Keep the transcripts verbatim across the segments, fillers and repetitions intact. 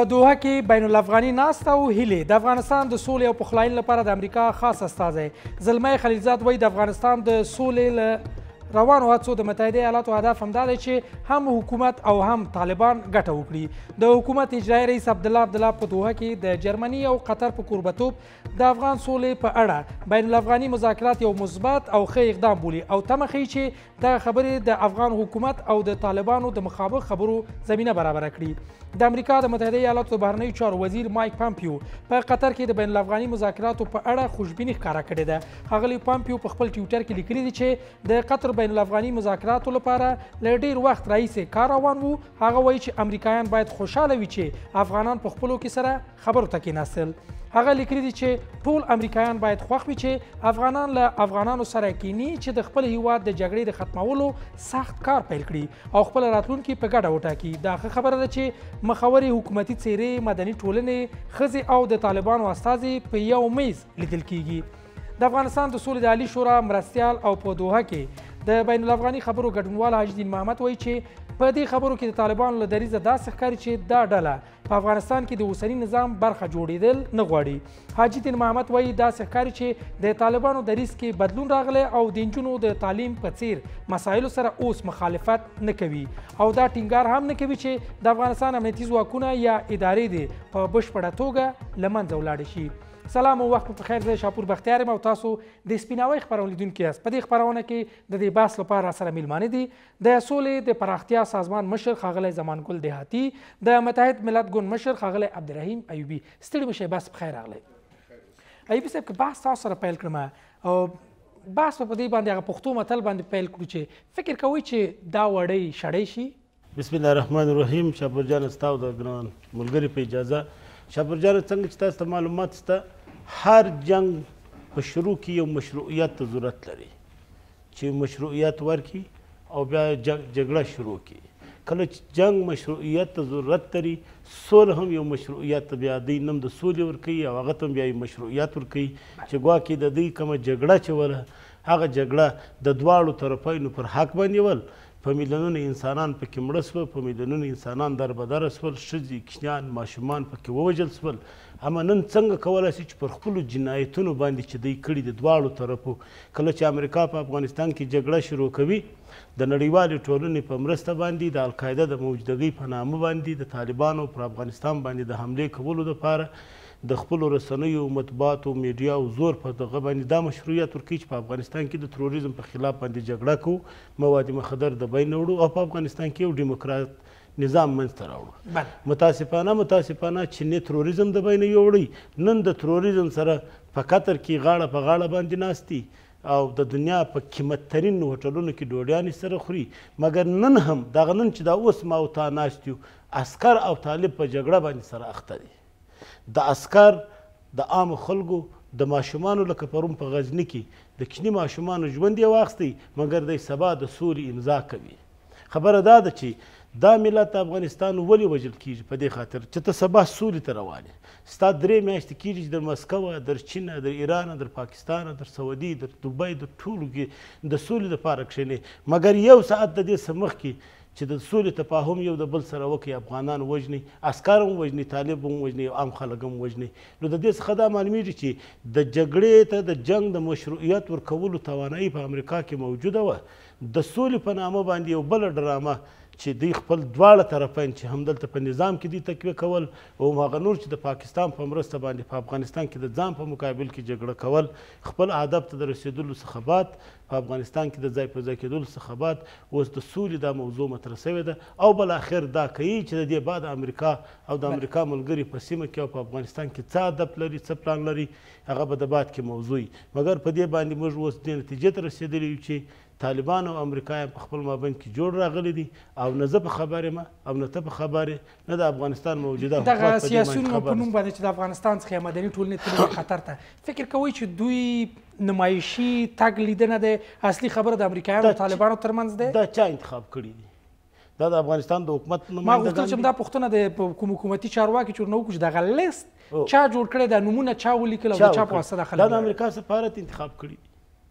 دوحه کې بین الافغاني ناسته او هیلې د افغانستان د سولې او پخلاینې لپاره د امریکا خاص استازی زلمی خلیلزاد وایي د افغانستان د سولې له روانو هڅو د متحده ایالاتو هدف همدا دی چې هم حکومت او هم طالبان ګټه وکړي. د حکومت اجرایي رئیس عبدالله عبدالله په دوحه کې د جرمني او قطر په کوربتوب د افغان سولې په اړه بین الافغاني مذاکرات یو مثبت او ښه اقدام بولي او تمه ښیي چې دغه خبرې د افغان حکومت او د طالبانو د مخابق خبرو زمینه برابره کړي. د امریکا د متحده ایالاتو د بهرنیو چارو وزیر مایک پامپیو په قطر کې د بین الافغاني مذاکراتو په اړه خوشبیني ښکاره کړې ده. ښاغلي پامپیو په خپل ټویټر کې لیکلي دي چې د قطر بین الافغاني مذاکراتو لپاره له ډیر وخت راهیسې کار روان وو. هغه وایي چې امریکایان باید خوشحاله وي چې افغانان په خپلو کې سره خبرو ته کېناستل. هغه لیکلي دي چې ټول امریکایان باید خوښ وي چې افغانان له افغانانو سره کینی چې د خپل هیواد د جګړې د ختمولو سخت کار پیل کړي او خپل راتلونکي په ګډه وټاکي. دا ښه خبره ده چې مخورې حکومتي څیرې، مدني ټولنې، ښځې او د طالبانو استازي په یو میز لیدل کیږي. د افغانستان د سولې د عالي شورا مرستیال او په دوحه کې د بین الافغاني خبرو ګډونوال حاجي دین محمد وایي چې په دې خبرو کې د طالبانو له دریځه داسې ښکاري چې دا ډله په افغانستان کې د اوسني نظام برخه جوړېدل نه غواړي. حاجي دین محمد وایي داسې ښکاري چې د طالبانو دریځ کې بدلون راغلی او د نجونو د تعلیم په څیر مسایلو سره اوس مخالفت نه کوي او دا ټینګار هم نه کوي چې د افغانستان امنیتي ځواکونه یا ادارې دې په بشپړه توګه له منځه ولاړې شي. سلام او وخت په خیر. زه شاپور بختیار یم او تاسو د سپیناوي خپرونه لیدونکي یاست. په دې خپرونه کې د دې بحث لپاره سره میلمانه دي د سولې د پراختیا سازمان مشر ښاغلی زمان ګل دیهاتي، د متحد ملت ګوند مشر ښاغلی عبدالرحیم ایوبي. ستړي مه شئ، بحث په خیر راغلی. ایوبي صاحب که بحث تاسو سره پیل کړم او بحث په دې باندې هغه پښتو متل باندې پیل کړو چې فکر کوئ چې دا وړۍ شړی شي؟ بسم الله الرحمن الرحیم. شاپور جان ستا او د ګران ملګري په اجازه، شاپور جان څنګه چې تاسو ته معلومات شته هر جنگ په شروع کې یو مشروعیت ته ضرورت لري چې مشروعیت ورکړي او بیا جګړه شروع کړي. کله چې جنگ مشروعیت ته ضرورت لري، سوله هم یو مشروعیت بیا دوی نوم د سولې ورکوي او هغه ته هم بیا یو مشروعیت ورکوي چې ګواکې د دوی کومه جګړه چې وله هغه جګړه د دواړو طرفینو پر حق باندې ول. په میلیونونو انسانان پکې مړه سول، په میلیونونو انسانان دربدره سول، ښځې، کوچنیان، ماشومان پکې ووژل سول. اما نن څنګه کولی شي چې پر خپلو جنایتونو باندې چې دوی کړي د دواړو طرفو، کله چې امریکا په افغانستان کې جګړه شروع کوي د نړیوالې ټولنې په مرسته باندې د القاعده د موجودګۍ په نامه باندې د طالبانو پر افغانستان باندې د حملې کولو لپاره د خپلو رسنیو، مطبوعاتو، میډیا او زور په دغه باندې دا مشروعیت ورکوي چې په افغانستان کې د تروریزم په خلاف باندې جګړه کوو، مواد مخدر د بین وړو او په افغانستان کې یو ډیموکرات نظام منځته راوړو. متاسفانه متاسفانه چیني تروریزم د بین یوړی. نن د تروریزم سره په قطر کې غاړه په غاړه باندې ناستي او د دنیا په قیمت ترین هوټلونو کې ډوډیانې سره خوري. مګر نن هم دغه نن چې دا اوس ما او تا ناست یو عسکر او طالب په جګړه باندې سره اخته دي. د عسکر د عامو خلکو د ماشومانو لکه پرون په غزني کې د کوچني ماشومانو ژوند یې واخیستی، مګر دی سبا د سولې امضا کوي. خبره دا ده چې دا ملت افغانستان ولې وژل کیږي؟ په دې خاطر چې ته سبا سولې ته روان یې. ستا درې میاشتې کېږي چې در مسکوه، در چینه، در ایرانه، در پاکستانه، در سعودي، در دوبۍ، در ټولو کې د سولې دپاره کښېنې، مګر یو ساعت د دې څه مخکې چې د سولې تفاهم یو د بل سره وکړي، افغانان وژني، عسکر هم وژني، طالب هم وژني، عام خلک هم وژني. نو د دې څخه دا معلومیږي چې د جګړې ته د جنګ د مشروعیت ورکولو توانایي په امریکا کې موجوده وه. د سولې په نامه باندې یو بله ډرامه چې دوی خپل دواړه طرفین چې همدلته په نظام کې دوی تقویه کول او هغه نور چې د پاکستان په مرسته باندې په افغانستان کې د ځان په مقابل کې جګړه کول، خپل هدف ته د رسېدلو څخه بعد په افغانستان کې د ځای په ځای کېدلو څخه بعد اوس د سولې دا موضوع مطرح شوې ده او بالاخر دا کوي چې د دې بعد امریکا او د امریکا ملګري په سیمه کې او په افغانستان کې څه هدف لري، څه پلان لري، هغه به د بعد کې موضوع وي. مګر په دې باندې موږ اوس دې نتیجې ته رسېدلي یو چې طالبان او امریکایان په خپل مابین کې جوړ راغلي دي او نه زه په خبر یم او نه ته په خبر یې، نه د افغانستان موجوده دغه سیاسیونو په نوم باندې چې د افغانستان څخه مدني ټولنې تللي خطر ته فکر کوئ چې دوی نمایشي تګ لیدنه د اصلي خبره د امریکایانو او طالبانو ترمنځ دی؟ دا چا انتخاب کړي دي؟ دا د افغانستان د حکومت ما غوښتل چې دا پوښتنه د کوم حکومتي چارواکي چې ورنه وکړو چې دغه لیست چا جوړ کړی، دا نومونه چا ولیکل او د چا په واسطه دا خلک؟ دا د امریکا سفارت انتخاب کړي دي.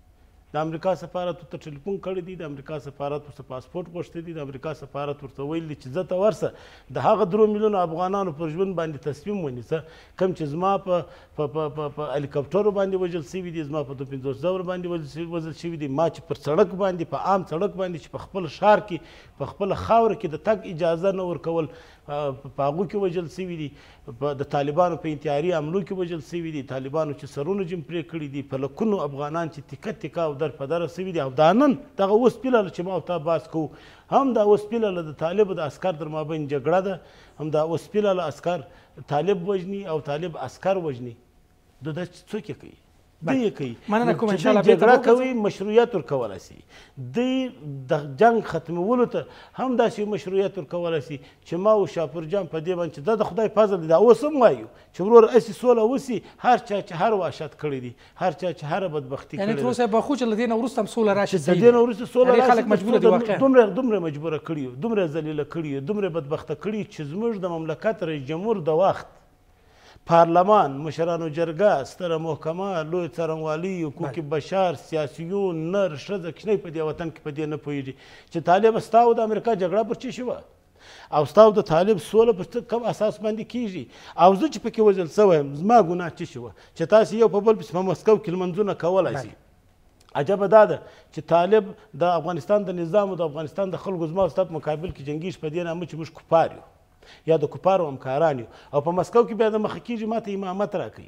د امریکا سفارت ورته ټلیفون کړی دی، د امریکا سفارت ورته پاسپورټ غوښتی دی، د امریکا سفارت ورته ویل دي چې ځه ته ورسه د هغه درو میلیونو افغانانو پر ژوند باندې تصمیم ونیسه کوم چې زما په هلیکاپټرو باندې وژل سوي دي، زما په دو پنځوس زور باندې وژل شوي دي، ما چې پر سړک باندې په عام سړک باندې چې په خپل ښار کې په خپله خاوره کې د تګ اجازه نه ورکول په هغو کې وژل سوي دي، د طالبانو په انتحاري حملو کې وژل سوي دي، طالبانو چې سرونه جم پرې کړي دي، په لکونو افغانان چې تیکه تیکه او در په دره سوي دي. او دا نن دغه اوس پیلاله چې ما او تا بحث کوو هم دا اوس پیلاله د طالب د عسکر در مابین جګړه ده، هم دا اوس پیلاله عسکر طالب وژني او طالب عسکر وژني. د دا څوک یې کوي؟ دوی یې کوي. چې دوی جګړه کوي مشروعیت ورکولی سي، دوی د جنګ ختمولو ته هم داسې مشروعیت ورکولی سي چې ما او شاپور جان په دې باندې چې دا د خدای فضل دی. دا اوس هم وایو چې ورور هسې سوله وسي، هر چا چې هر وحشت کړی دي، هر چا چې هره بدبختي کړې ده، یعنې تر اوسه به خو چې له دې نه وروسته هم سوله راشي، د دې نه وروسته سوله راشي، خلک مجبوره دي واقعا دومره دومره مجبوره کړي یو، دومره ذلیله کړي یو، دومره بدبخته کړي چې زموږ د مملکت رئیس جمهور د وخت پارلمان، مشرانو جرګه، ستره محکمه، لوی څارنوالي، حقوق بشر، سیاسیون، نر ښځه کوچنی په دې وطن کې په دې نه پوهېږي چې طالب ستا او د امریکا جګړه پر څه شوه او ستا او د طالب سوله پر کوم اساس باندې کېږي. او زه چې پکې وژل سوی یم زما ګناه څه شوه چې تاسې یو په بل پسې په مسکو کې لمنځونه کولی شي. عجبه دا ده چې طالب د افغانستان د نظام او د افغانستان د خلکو زما او ستا په مقابل کې جنګېږي په دې نامه چې موږ کفار یو یا د کفارو همکاران یو، او په مسکو کې بیا د مخه کېږي ما ته امامت راکوي.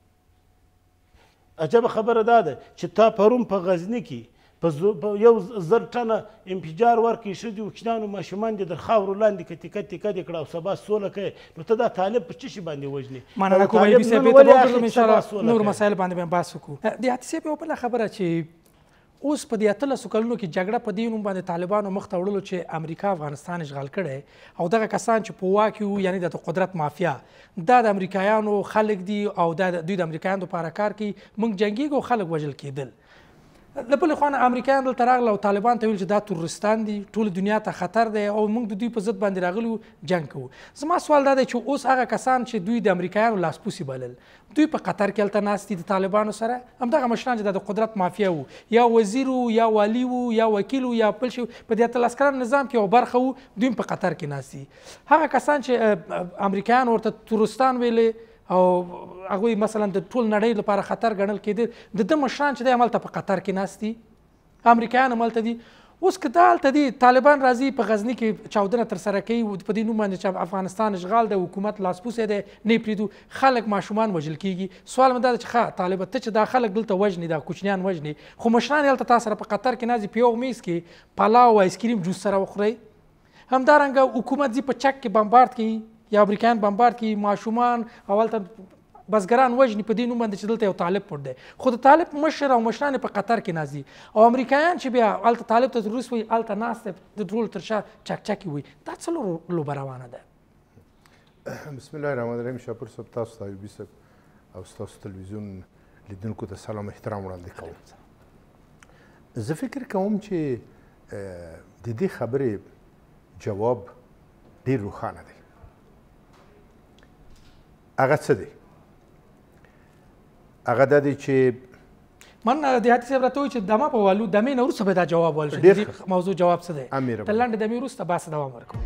عجبه خبره دا ده چې تا پرون په غزني کې په یو زر ټنه انفجار ورکړي، ښځې وکښنانو ماشومان دې در خاورو لاندې که تیکه تیکه دې کړه او سبا سوله کوي، نو ته دا طالب په څه شي باندې وژنې؟ مننه کوم ایوبي صاحب، بیرته به وګورم انشاءالله نور مسایل باندې به بحث وکړو. د حاتي صاحب یوه بله خبره چې اوس په دې اتلسو کلونو کې جګړه په دې نوم باندې طالبانو مخ ته وړلو چې امریکا افغانستان اشغال کړی او دغه کسان چې په واک وو، یعنې د قدرت مافیا، دا د امریکایانو خلک دي او دا دوی د امریکایانو دپاره کار کوي، موږ جنګېږو او خلک وژل کېدل. له بلې خوا نه امریکایان دلته راغله او طالبان ته ویل چې دا تروریستان دي، ټولې دنیا ته خطر دی او موږ د دوی په ضد باندې راغلي وو جنګ کوو. زما سوال دا دی چې اوس هغه کسان چې دوی د امریکایانو لاسپوڅي بلل، دوی په قطر کې هلته ناست دي د طالبانو سره، همدغه مشران چې د قدرت مافیا وو، یا وزیر وو یا والي وو یا وکیل وو یا بل شي، په دې اتلس کلن نظام کې یو برخه وو، دوی په قطر کې ناست دي. هغه کسان چې امریکایان ورته تروریستان ویلې او هغوی مثلا د ټول نړۍ لپاره خطر ګڼل کېده، د ده مشران چې دی هملته په قطر کې ناست دي، امریکایان هملته دي. اوس که دا هلته دي طالبان راځي په غزني کې چاودنه ترسره کوي په دې نوم باندې چې افغانستان اشغال دی، حکومت لاسپوڅی دی، نه یې پرېږدو، خلک ماشومان وژل کېږي. سوال مې دا ده چې ښه طالبه ته چې دا خلک دلته وژني، دا کوچنیان وژني، خو مشران یې هلته تا سره په قطر کې ناست دي، په یو میز کې پلاو او آیسکریم جوس سره وخورئ. همدارنګه حکومت ځي په چک کې بمبارد کوي یا امریکایان بمبارد کوي، ماشومان او هلته بزګران وژني په دې نوم باندې چې دلته یو طالب پټ دی، خو د طالب مشر او مشران په قطر کې ناست دي او امریکایان چې بیا هلته طالب ته تروریست وایي، هلته ناست دی د ټولو تر شا چکچکې وایي. دا څه لوبه روانه ده؟ بسم الله الرحمن الرحیم. شاپور صاحب، تاسو ته ایوبي صاحب او ستاسو تلویزیون لیدونکو ته سلام احترام وړاندې کوم. زه فکر کوم چې د دې خبرې جواب ډېر روښانه دی. هغه څه دی؟ هغه دا دی چې من د حاتي صاحب راته وایي چې دمه په والو دمې نه وروسته به دا جواب ویل شي. د موضوع جواب څه دی؟ د لنډې دمې وروسته بحث دوام ورکوو.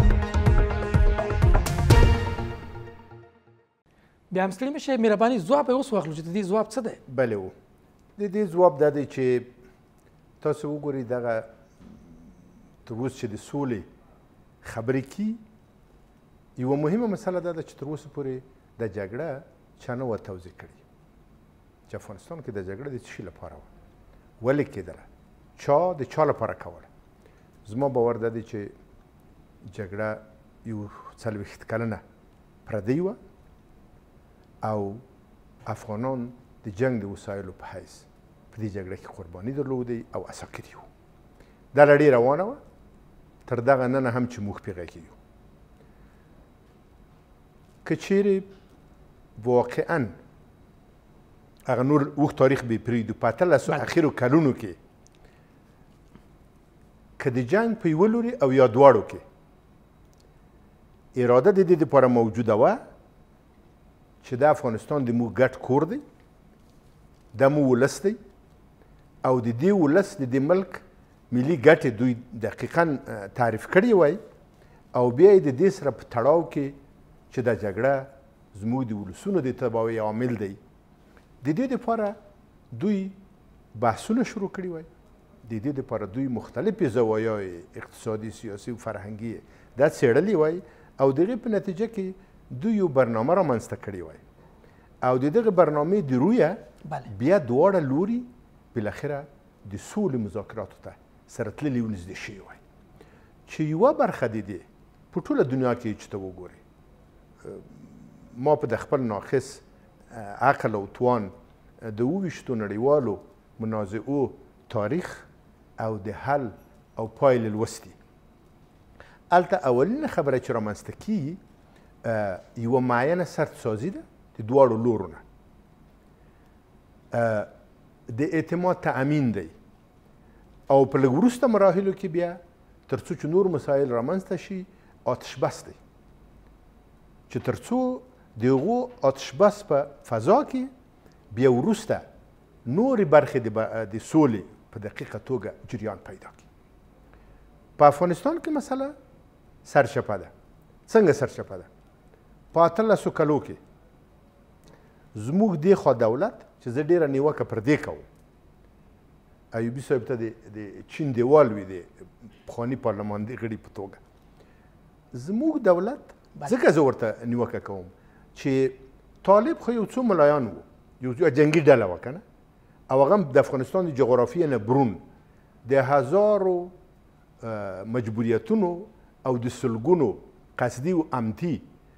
بیا هم ستړي مه شئ، مهرباني ځواب یې اوس واخلو چې د دې ځواب څه دی؟ بلې و د دې ځواب دا دی چې تاسو وګورئ دغه تر اوسه چې د سولې خبرې کي، یوه مهمه مسله دا ده چې تر اوسه پورې د جګړه چا نه وه توضیح کړې چې افغانستان کې د جګړه د څه شي لپاره وه، ولې کېدله، چا د چا لپاره کوله. زما باور دا دی چې جګړه یو څلوېښت کلنه پردۍ وه او افغانان د جنګ د وسایلو په حیث په دې جګړه کې قرباني درلودی او اساکر یو. دا لړۍ روانه وه تر دغه ننه هم چې موږ پرې غږیږو. که چیرې واقعا هغه نور اوږد تاریخ به پرېږدو، په اتلسو اخرو کلونو کې که د جنګ په یوه لوري او یا دواړو کې اراده د دې دپاره موجوده وه چې دا افغانستان د موږ ګډ کور دی، دا مو ولس دی او د دې ولس د دې ملک ملي ګټې دوی دقیقا تعریف کړي وای او بیا یې د دې سره په تړاو کې چې دا جګړه زموږ د ولسونو د تباهۍ عامل دی د دې دپاره دوی بحثونه شروع کړي وای د دې دپاره دوی مختلفې زوایاوې اقتصادي سیاسي او فرهنګي دا څېړلي وای او د هغې په نتیجه کې دوی یو برنامه رامنځته کړې وای او د دغه برنامې د رویه بیا دواړه لوري بالاخره د سولې مذاکراتو ته سره تللي او نږدې شوي وای چې یوه برخه د دې په ټوله دنیا کې چې ته وګورې ما په د خپل ناقص عقل او توان د اوویشتو نړیوالو منازعو تاریخ او د حل او پایلې لوستي هلته اولینه خبره چې رامنځته کیږي یوه معینه سردسازي ده د دواړو لورو نه د اعتماد تأمین دی او په لږ وروسته مراحلو کې بیا تر څو چې نور مسایل رامنځته شي آتش بس دی چې تر څو د هغو آتش بس په فضا کې بیا وروسته نورې برخې د سولې په دقیقه توګه جریان پیدا کړي په افغانستان کې مسله سرچپه ده څنګه سرچپه ده په اتلسو کلو کې زموږ دې خوا دولت چې زه ډېره نیوکه پر دې کوم ایوبي صاحب ته د چین دیوال وي د پخواني پارلمان د غړي په توګه زموږ دولت ځکه زه ورته نیوکه کوم چې طالب خو یو څو ملایان وو یو جنګي ډله وه که نه او هغه د افغانستان د جغرافیې نه برون د هزارو مجبوریتونو او د سلګونو قصدي او امتي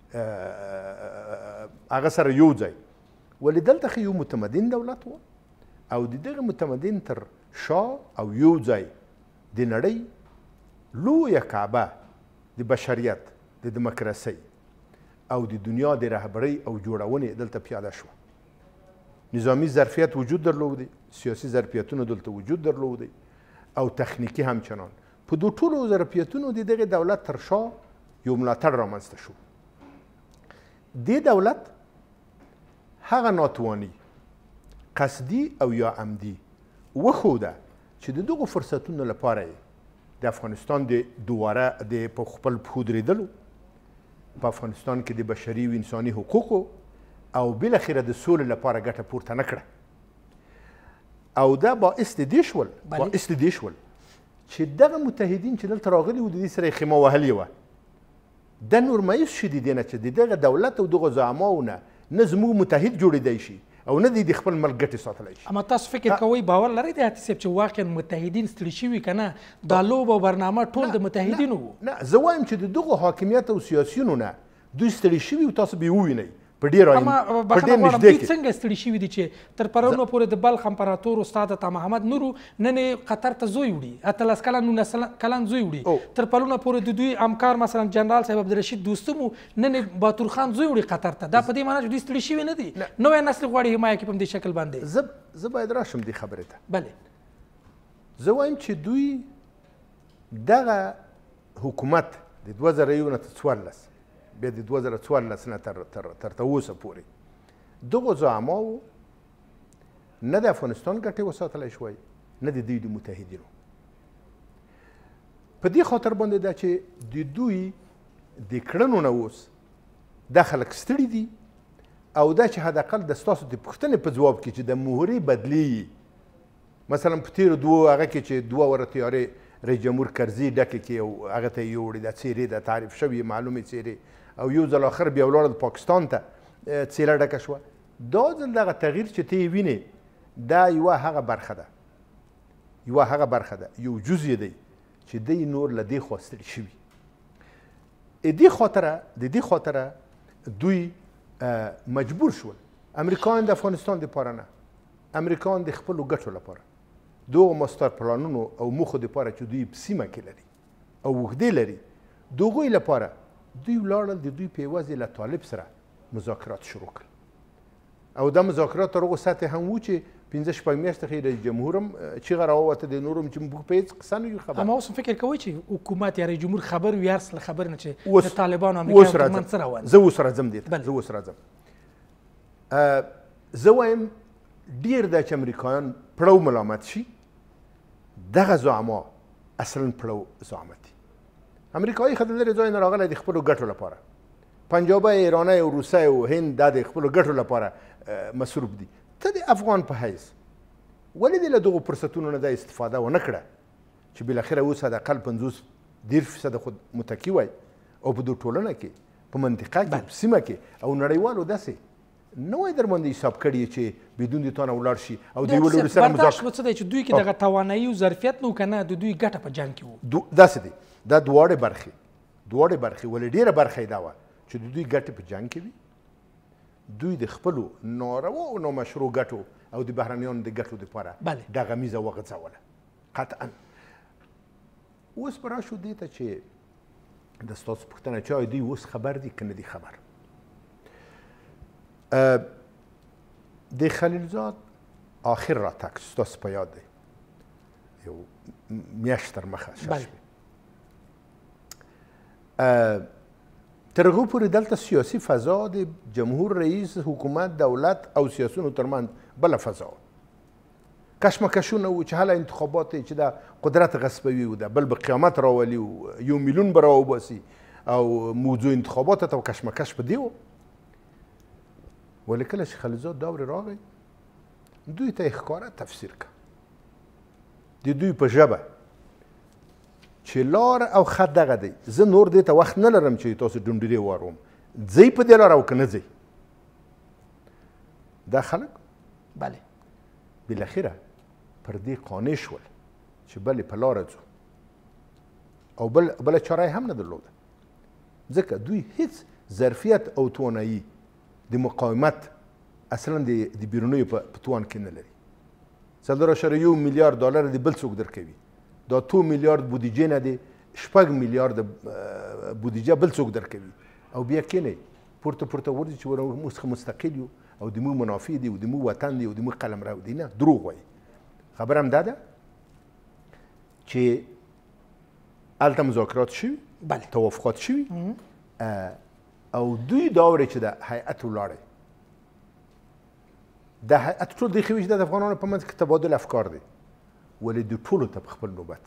هغه سره یو ځای ولې دلته خو یو متمدن دولت و او د دغه متمدن تر شا او یو ځای د نړۍ لویه کعبه د بشریت د دموکراسۍ او د دنیا د رهبرۍ او جوړونې دلته پیاده شوه نظامی ظرفیت وجود درلودی سیاسي ظرفیتونه دلته وجود درلودی او تخنیکي همچنان په دو ټولو ظرفیتونو د دغه دولت تر شا یو ملاتړ رامنځته شو دې دولت هغه ناتواني قصدي او یا عمدي وښوده چې د دغو فرصتونو لپاره یې د افغانستان د دوباره د په خپل پښو درېدلو په افغانستان کې د بشري او انساني حقوقو او بالاخره د سولې لپاره ګټه پورته نه کړه او دا باعث د دې شول باعث د دې شول چې دغه متحدین چې دلته راغلي وو د دې سره یې خیمه وهلې وه دا نور مایوس شي د دې نه چې د دغه دولت او دغو زعماو نه نه زموږ متحد جوړېدی شي او نه دی د خپل ملک ګټې ساتلی شي اما تاسو فکر کوئ باور لرئ د حاتي صاحب چې واقعا متحدین ستړي شوي که نه دا لوبه او برنامه ټول د متحدینو وو نه زه وایم چې د دغو حاکمیت او سیاسیونو نه دوی ستړي شوي او تاسو به یې ووینئ په ډېر دوی څنګه ستړي شوي دي چې تر پرونه پورې د بلخ امپراتور استاد عطا محمد نورو نن یې قطر ته زوی وړي اتلس کلن نولس کلن زوی وړي تر پرونه پورې د دوی همکار مثلا جنرال صاحب عبدالرشید دوستم و نن یې باتور خان زوی وړي قطر ته دا په دې معنی چې دوی ستړي شوي نه دي نوی نسل غواړي حمایه کړي په همدې شکل باندې زه باید راشم دې خبرې ته بلې زه وایم چې دوی دغه حکومت د دوه زره یو نه تر څوارلس بیا د دوه زره څوارلس نه تر تر اوسه پورې دغو زعماو نه د افغانستان ګټې وساتلی شوی نه د دوی د متحدینو په دې خاطر باندې ده چې د دوی د کړنو نه اوس دا خلک ستړي دي او دا چې حداقل د ستاسو د پوښتنې په ځواب کې چې د مهرې بدلېږي مثلا په تېرو دوو هغه کې چې دوه وره تیارې رئیس جمهور کرزي ډکې کې او هغه ته یې یوړې دا څېرې د تعریف شوې معلومې څېرې او یو ځل آخر بیا ولاړه د پاکستان ته څېره ډکه شوه دا ځل دغه تغییر چې ته یې وینې دا یوه هغه برخه ده یوه هغه برخه ده یو جز یې دی چې دی نور له دې خوا ستړي شوي دې خاطره د دې خاطره دوی مجبور شول امریکایان د افغانستان دپاره نه امریکایان د خپلو ګټو لپاره دغو ماستر پلانونو او موخو دپاره چې دوی په سیمه کې لري او اوږدې لري د هغوی لپاره دوی ولاړل د دوی په یوازې له طالب سره مذاکرات شروع کړل او دا مذاکرات تر هغو سطحې هم وو چې پنځه شپږ میاشتې ښې رئیس جمهور هم چیغه راووته د نورو هم چې موږ په هېڅ قصه نه یو خبر اما اوس هم فکر کوئ چې حکومت یا رئیس جمهور خبر وي هر څه له خبر نه چې د طالبانو امریکایانو ترمنځ څه روان زه اوس راځم دې ته زه اوس راځم زه وایم ډېر دا چې امریکایان پړو ملامت شي دغه زعما اصلا پړو زعامت دي. امریکایي خو د لرې ځای نه راغلی د خپلو ګټو لپاره، پنجابی، ایرانی او روسی او هند دا د خپلو ګټو لپاره مصروف دي. ته د افغان په حیث ولې دې له دغو فرصتونو نه دا استفاده ونه کړه چې بالاخره اوس حداقل پنځوس دېرش فیصده خو متکي وای او په دې ټولنه کې په منطقه کې په سیمه کې او نړیوالو داسې نه وای در باندې حساب کړي چې بدون د تانه ولاړ شي او دوی ولوري سره برداشت به څه دی چې دوی کې دغه توانایي او ظرفیت نه و که نه د دوی ګټه په جنګ کې وو؟ داسې دی، دا دواړې برخې دواړې برخې ولې ډېره برخه یې دا وه چې د دوی ګټې په جنګ کې وي، دوی د خپلو ناروا او نامشروع ګټو او د بهرنیانو د ګټو دپاره دغه میزه وغځوله قطعا. اوس به راشو دې ته چې د ستاسو پوښتنه چې آیا دوی اوس خبر دي که نه دي خبر. د خلیلزاد آخر راتګ ستاسو په یاد دی، یو میاشت تر مخه شش شوې. تر هغو پورې دلته سیاسي فضا د جمهور رئیس حکومت دولت او سیاسیونو ترمنځ بله فضا وه. کشمکشونه وو چې هله انتخابات چې دا قدرت غصبوي و ده، بل به قیامت راولي و یو میلیون به راوباسي او موضوع انتخابات ته کشمکش په دې و. ولې کله چې خلیلزاد دور راغی دوی ته یې ښکاره تفسیر کړه د دوی په ژبه چې لار او خط دغه دی، زه نور دې ته وخت نه لرم چې تاسو ډونډرې واروم، ځئ په دې لار او که نه ځئ. دا خلک بله بالاخره پر دې قانع شول چې بلې په لاره ځو او بل بله چاره یې هم نه درلوده، ځکه دوی هیڅ ظرفیت او توانایي د مقاومت اصلا د بیرونیو په توان کې نه لري. څلور اعشاریه یو میلیارد ډالر د بل څوک درکوي، دا اتو میلیارد بودیجې نه دی شپږ میلیارد بودیجه بل څوک درکوي او بیا کینئ پورته پورته ورځي چې موږ څخه مستقل یو او د مو منافع دي او د مو وطن دی او د مو قلمرو دی. نه، دروغ وایي. خبره هم دا ده چې هلته مذاکرات شوي، توافقات شوي او دوی دا اوري چې د هیئت ولاړی، د هیئت ټول دی ښه وي چې د افغانانو په منځ کې تبادل افکار دی، ولې د ټولو ته په خپل نوبت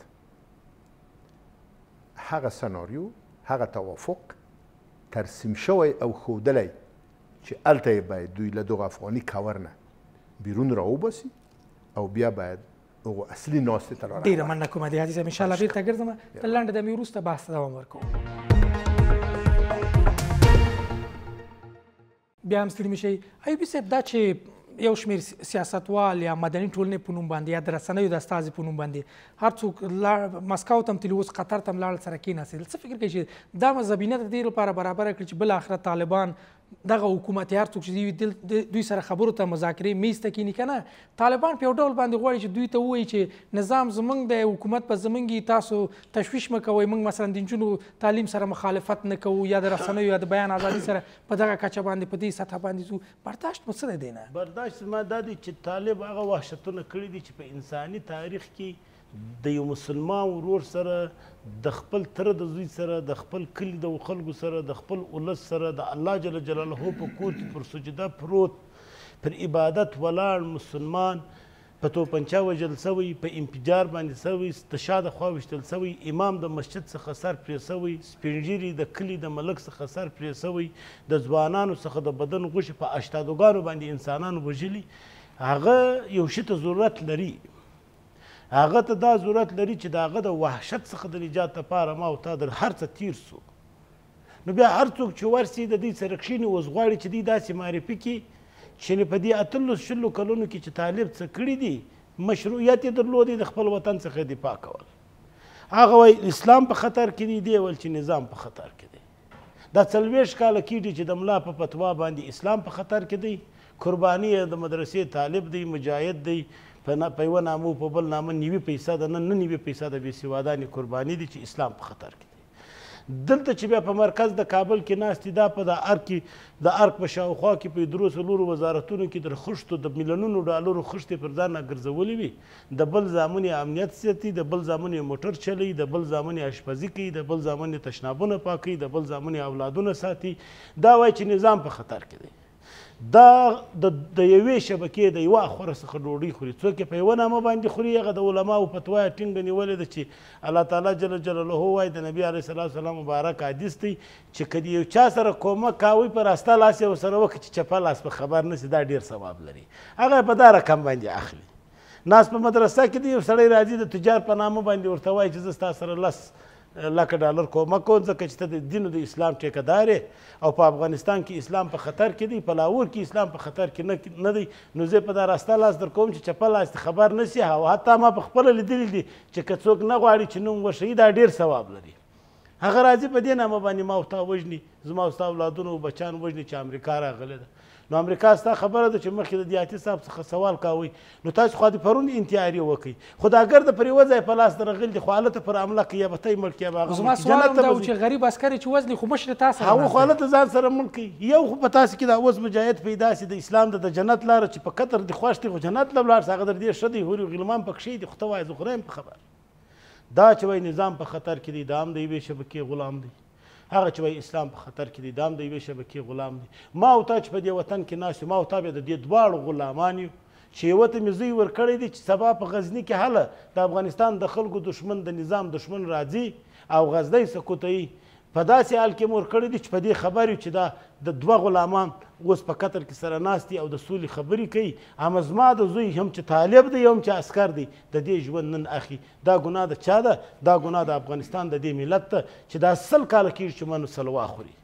هغه سناریو هغه توافق ترسیم شوی او ښودلی چې هلته یې باید دوی له دغه افغاني کاور نه بیرون راوباسي او بیا باید هغو اصلي ناستې ته را ډېره مننه کوم دی حاجي صاحب. انشاءالله بېرته ګرځم د لنډه دمې وروسته بحث ته دوام ورکوو. بیا هم ستړي مه شئ. ایوبي صاحب، دا چې یو شمېر سیاستوال یا مدني ټولنې په نوم باندې یا د رسنیو د استازي په نوم باندې هر څوک مسکو ته هم تلي، اوس قطر ته هم لاړل، سره کېناستل، څه فکر کوئ چې دا زمینه د دې لپاره برابره کړي چې بالاخره طالبان دغه حکومت هر څوک چې دوی سره خبرو ته مذاکرې میز ته کښېني که نه، طالبان په یو ډول باندې غواړي چې دوی ته ووایي چې نظام زموږ دی، حکومت به زموږ، تاسو تشویش مه کوئ، موږ مثلا د نجونو تعلیم سره مخالفت نه کوو یا د رسنیو یا د بیان ازادي سره په دغه کچه باندې په دې سطحه باندې ځو. برداشت مو څه دی دی نه؟ برداشت زما دا دی چې طالب هغه وحشتونه کړي دي چې په انساني تاریخ کې د یو مسلمان ورور سره، د خپل تره د زوی سره، د خپل کلي د خلکو سره، د خپل ولس سره، د الله جل جلاله په کور کې پر سجده پروت، پر عبادت ولاړ مسلمان په توپنچه وژل سوی، په انفجار باندې سوی، د شا د خوا ویشتل سوی، امام د مسجد څخه سر پرې سوی، سپینږیري د کلي د ملک څخه سر پرې سوی، د ځوانانو څخه د بدن غوښې په اشتادوګانو باندې انسانانو وژلي. هغه یو شي ته ضرورت لري، هغه ته دا ضرورت لري چې د هغه د وحشت څخه د نجات لپاره ما او تا در هر څه تیر سو. نو بیا هر څوک چې ورسي د دوی سره کښېني اوس غواړي چې دوی داسې معرفي کړي چې په دې اتلس شلو کلونو کې چې طالب څه کړي دي، مشروعیت یې درلودی، د خپل وطن څخه دفاع کول. هغه وایي اسلام په خطر کې دی، دی ویل چې نظام په خطر کې دی. دا څلوېښت کاله کېږي چې د ملا په فتوا باندې اسلام په خطر کې دی، قرباني د مدرسې طالب دی، مجاهد دی، په یوه نامه په بل نامه نیوي پیسه ده، نه نه نیوي پیسه ده، بې سوادانې قرباني دي چې اسلام په خطر کې دی. دلته چې بیا په مرکز د کابل کې ناست دي، دا په د ارګ کې د ارګ په شاوخوا کې په درو څلورو وزارتونو کې د خښتو د میلیونونو ډالرو خښتې پر ځان راګرځولې وي، د بل زامن یې امنیت ساتي، د بل زامن یې موټر چلوي، د بل زامن یې اشپزي کوي، د بل زامن یې تشنابونه پاکوي، د بل زامن یې اولادونه ساتي. دا وایي چې نظام په خطر کې دی. دا د یوې شبکې د یوه خوره څخه ډوډۍ خوري څوک یې په یوه نامه باندې خوري هغه د علماو فتوا یې ټینګه نیولې ده چې الله تعالی جل جلاله وایي د نبي علیه صلات وسلام مبارک حدیث دی چې که د یو چا سره کومک کوئ په راسته لاس یې ورسره وکړي چې چپه لاس په خبر نه سي دا ډېر ثواب لري هغه په دا رقم باندې اخلي ناس په مدرسه کې دی یو سړی راځي د تجار په نامه باندې ورته وایي چې زه ستا سره لس لکه ډالر کومک کوم ځکه چې ته د دین د اسلام ټیکهدار یې او په افغانستان کې اسلام په خطر کې دی په لاهور کې اسلام په خطر کې نه دی نو زه په دا راسته لاس در کوم چې چپه لاس خبر نه سي او حتی ما په خپله لیدلي دي چې که څوک نه غواړي چې نوم وښیي دا ډېر ثواب لري هغه راځي په دې نامه باندې ما او تا وژني زما او ستا اولادونه او بچیان وژني چې امریکا راغلی ده نو امریکا ستا خبره ده چې مخکې د دیاتي صاحب څخه سوال کوئ نو تاسو خو د پرون انتحاري وکړئ خو دا اګر د پر یوه ځای په لاس درغلي دي خو هلته پر حمله کوي یا به ته یې مړ کړي به زما سوال هم دا و چې غریب عسکر چې وزلي خو مشر تا سره هغه خو هلته ځان سره مړ کوي یو خو په تاسو کې دا اوس مجاهد پیدا سي د اسلام د جنت لاره چې په قطر دې خوښ دي خو جنت له ولاړ سي هغه در دې ښه دی هوري غلمان پکښې دي خو ته وایې زه خو نه یم په خبر دا چې وایي نظام په خطر کې دی دا هم د یوې شبکې غلام دی هغه چې وایي اسلام په خطر کې دی دا هم د یوې شبکې غلام دی ما او تا چې په دې وطن کې ناست یو ما او تا بیا د دې دواړو غلامان یو چې یوه ته مې زوی ورکړی دی چې سبا په غزني کې هله د افغانستان د خلکو دشمن د نظام دشمن راځي او غزنی سقوطوي په داسې حال کې مې ورکړی دی چې په دې خبر یو چې دا د دوه غلامان اوس په قطر کې سره ناست دي او د سولې خبرې کوي اما زما د زوی هم چې طالب دی هم چې عسکر دی د دې ژوند نن اخي دا ګناه د چا ده دا ګناه د افغانستان د دې ملت ته چې دا سل کاله کېږي چې منو سلوا خوري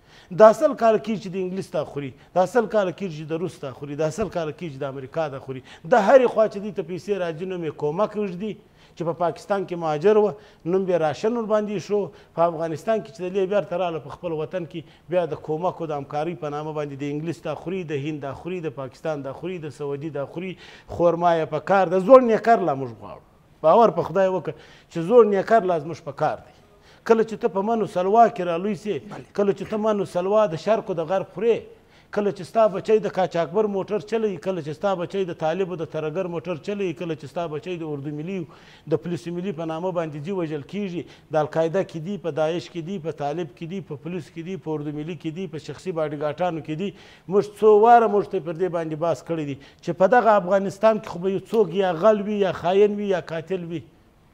دا سل کاله کېږي چې د انګلیس ته خوري دا سل کاله کېږي چې د روس ته خوري دا سل کاله کېږي چې د امریکا ته خوري د هرې خوا چې دوی ته پیسې راځي نو مې کومک وږدي چې په پاکستان کې مهاجر وه نوم بیا راشن ورباندې شو په افغانستان کې چې د لیبیا ته راغله په خپل وطن کې بیا د کومکو د همکارۍ په نامه باندې د انګلیس دا خوري د هند دا خوري د پاکستان دا خوري د سعودي دا خوري خورما یې په کار د زوړ نیکر لا موږ غواړو باور په خدای وکړه چې زوړ نیکر لا زموږ په کار دی کله چې ته په منو سلوا کې رالوی سې کله چې ته منو سلوا د شرق د غرب خورې کله چې ستا بچی د قاچاقبر موټر چلوي کله چې ستا بچی د طالبو د ترګر موټر چلوي کله چې ستا بچی د اردو ملي د پولیس ملي په نامه باندې ځي وژل کېږي د القاعده کې دي په داعش کې دي په طالب کې دي په پولیس کې دي په اردو ملي کې دي په شخصي باډیګاټانو کې دي موږ څو واره موږ ته پر دې باندې بحث کړی دي چې په دغه افغانستان کې خو به یو څوک یا غل وي یا خاین وي یا قاتل وي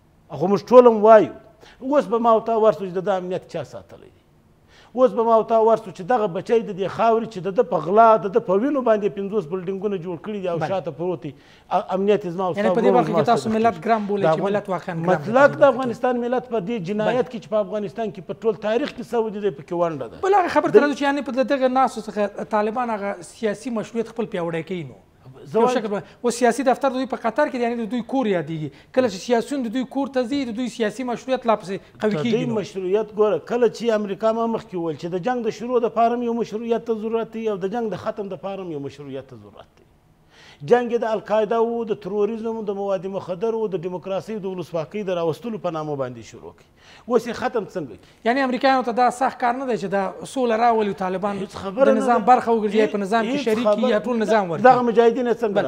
خو موږ ټول هم وایو اوس به ما او تا ورسو چې د ده امنیت چا ساتلی دی اوس به ما او تا ورسو چې دغه بچی د دې خاورې چې د ده په غلا د ده په وینو باندې پنځوس بلډینګونه جوړ کړي دي او شاته پروت دی امنیت یې زما او یعنې په دې برخه کې تاسو ملت ګرام بولئ چې ملت واقعا مطلق د افغانستان ملت په دې جنایت کې چې په افغانستان کې په ټول تاریخ کې سوي دي پکې ونډه ده بل هغه خبر ته راځو چې یعنې په دغه ناستو څخه طالبان هغه سیاسي مشروعیت خپل پیاوړی کوي نو یو شکل او سیاسي دفتر د دوی په قطر کې یعنی د دوی کور یادېږي کله چې سیاسیون د دوی کور ته ځي د دوی سیاسي مشروعیت لا پسې قوي کېږي دوی مشروعیت ګوره کله چې امریکا ما مخکې وویل چې د جنګ د شروع دپاره یو مشروعیت ته ضرورت دی او د جنګ د ختم دپاره یو مشروعیت ته ضرورت دی جنګ یې د القاعده و د تروریزم د مواد مخدر و د دیموکراسۍ د ولسواکۍ د راوستلو په نامه باندې شروع کړي اوس یې ختم څنګه کړي یعنې امریکایانو ته دا سخت کار نه دی چې دا سوله راولي طالبان د نظام برخه وګرځي په نظام کې شریک کړي یا ټول نظام ورکړي دغه مجاهدین یې څنګه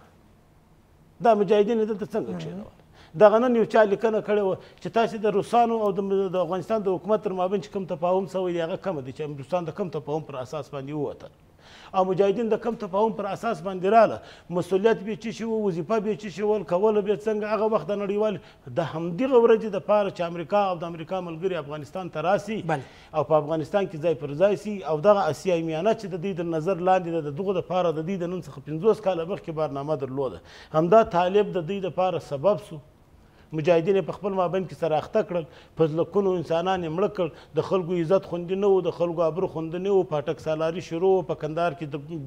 راوستل دا مجاهدین یې دلته څنګه کښېنول دغه نن یو چا لیکنه کړې وه چې تاسې د روسانو او د افغانستان د حکومت تر مابین چې کوم تفاهم سوی دی هغه کمه دی چې روسان د کوم تفاهم پر اساس باندې ووتل او مجاهدین د کم تفاهم پر اساس باندې راله مسؤلیت به چې شي وظیفه به چې شي ول کوله به څنګه هغه وخت د نړیوال د همدغه ورځې د پاره چې امریکا او د امریکا ملګري افغانستان ته راسي او په افغانستان کې ځای پر ځای سي او دغه اسیایي میانه چې د دوی د نظر لاندې ده د دغه دپاره د دوی د نن څخه پنځوس کاله مخکې بارنامه درلوده همدا طالب د دوی دپاره سبب سو مجاهدین په خپل مابین کې سره اخته کړل په لکونو انسانان یې مړه کړل د خلکو عزت خوندي نه و د خلکو ابرو خوندي نه و پاټک سالاري شروع په کندهار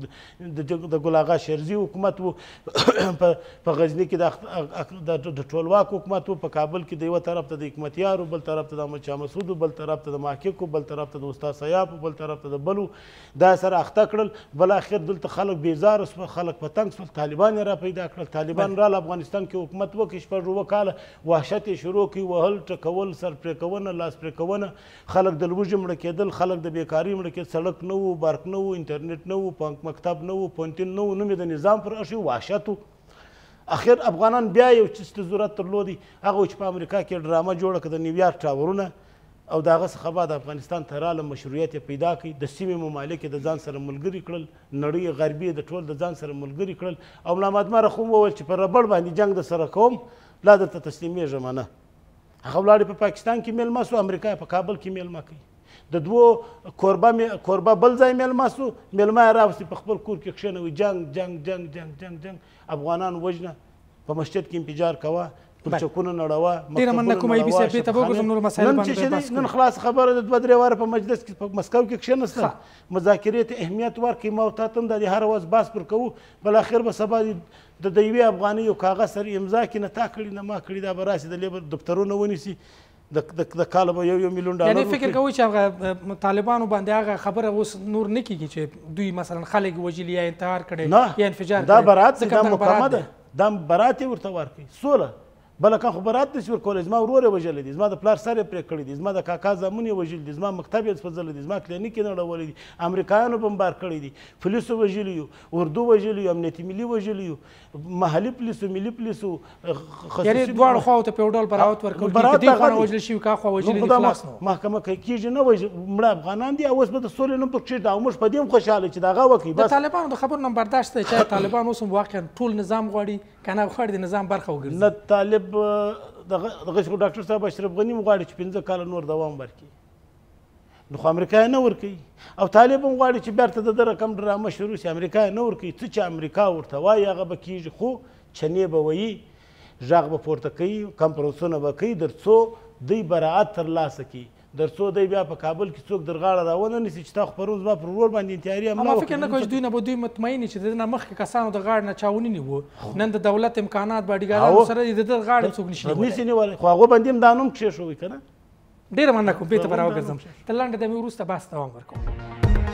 کې د ګل اغا شیرزي حکومت و په غزني کې د ټولواک حکومت و په کابل کې د یوه طرف ته د حکمتیار بل طرف ته د احمد شاه مسعود بل طرف ته د محقق بل طرف ته د استاد سیاف بل طرف ته د بلو دا سره اخته کړل بل اخر دلته خلک بیزار شول خلک په تنګ شول طالبان یې را پیدا کړل طالبان راله افغانستان کې حکومت وکړي شپږ اووه کاله وحشت یې شروع کړي وهل ټکول سر پرې کونه لاس پرې کونه خلک د لوږې مړه کېدل خلک د بیکاري مړه کېدل سړک نه و برق نه و انټرنیټ نه و مکتب نه و پوهنتون نه و نوم یې د نظام پر اښی وحشت و اخر افغانان بیا یو چیز ته ضرورت درلودی هغه چې په امریکا کې ډرامه جوړه کړه د نیویارک ټاورونه او د هغه څخه بعد افغانستان ته راله مشروعیت یې پیدا کړي د سیمې ممالک یې د ځان سره ملګري کړل نړۍ غربي د ټول د ځان سره ملګري کړل او ملا محمد مرخ هم وویل چې په ربړ باندې جنګ در سره کوم لا درته تسلیمیږم نه هغه ولاړې په پاکستان کې میلمه سو امریکا په کابل کې میلمه کوي د دوو کوربه کوربه بل ځای میلمه سو میلمه یې راوستي په خپل کور کې کښېنوي جنګ جنګ جنګ جنګ جنګ جنګ افغانان وژنه په مسجد کې انفجار کوه پر چکونه نړوه ډېره مننه کوم ایبي صاحب بېرته به وګرځم نور مسایل نن چې بحث نن خلاص خبره د دوه درې واره په مجلس کې په مسکو کې کښېنستل مذاکرې ته اهمیت ورکړئ ما او تا ته هم د هر ورځ بحث پر کوو بالاخر به سبا د د یوې افغانۍ یو کاغذ سره امضا کړي نه تا کړي نه ما کړي دا به راسي د لیبر دفترونه ونیسي د کاله به یو یو میلیون ډالر یعنې فکر کوئ چې هغه طالبانو باندې هغه خبره اوس نور نه کېږي چې دوی مثلا خلک وژلي یا انتحار کړی یا انفجار کړی دا برات دا محکمه ده دا برات یې ورته ورکړي سوله بله کان خو برات نشي ورکولی زما ورور یې وژلی دی زما د پلار سر یې پرې کړی دی زما د کاکا زامن یې وژلي دي زما مکتب یې سوځلی دی زما کلینیک یې نړولی دي امریکایانو بمبار کړی دي پولیسو وژلي یو اردو وژلي یو امنیتي ملي وژلي یو محلي پولیسو ملي پولیسو یعنې دواړو خواو ته په یو ډول براوت ورکول کېږي که دې خوا نه وژل شوي که هاخوا وژلي دي خلاص نو محکمه کوي کېږي نه مړه افغانان دي او اوس به د سولې نوم پکې کښېږدي او موږ په دې هم خوشحاله چې د هغه وکړي د طالبانو د خبرو نه برداشت دی چې طالبان اوس هم واقعا ټول نظام غواړي که نه غواړي د نظام برخه وګرځي نه طالب دغه ډاکټر صاحب اشرف غني هم غواړي چې پنځه کاله نور دوام ورکړي نو خو امریکا یې نه ورکوي او طالب هم غواړي چې بیرته د ده رقم ډرامه شروع شي امریکا یې نه ورکوي څه چې امریکا ورته وایي هغه به کېږي خو چنې به ویي غږ به پورته کوي کنفرانسونه به کوي تر څو دوی براعت ترلاسه کړي تر څو دوی بیا په کابل کې څوک در غاړه راونه نیسي چې تا خو پرون زما پر ورور باندې انتحاري حمله ما فکر نه کوم چې دوی نه به دوی مطمئن وي چې د ده نه مخکې کسانو د غاړې نه چا ونیولي وو نن د دولت امکانات باډیګارانو سره د ده غاړې څوک نشي نیولی نشي نیولی خو هغو باندې هم دا نوم کښېښوی که نه ډېره مننه کوم بېرته به راوګرځم تر لنډه دمې وروسته بحث دوام ورکوم